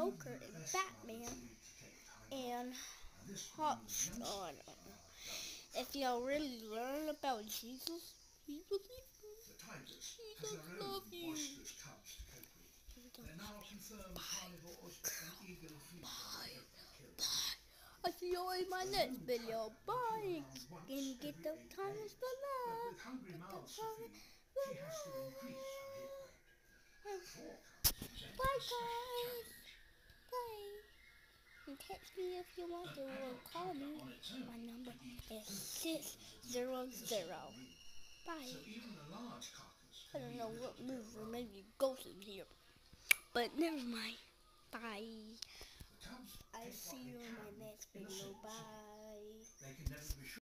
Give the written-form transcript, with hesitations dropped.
Joker and Batman and Hotstar. If y'all really learn about Jesus, Jesus love you. I see you in my next video. Bye. And get those comments below. Get those comments below. Bye guys. Bye. And text me if you want to or call me. My number is 600. Bye. I don't know what move or maybe ghost in here. But never mind. Bye. I see you in my next video. Bye.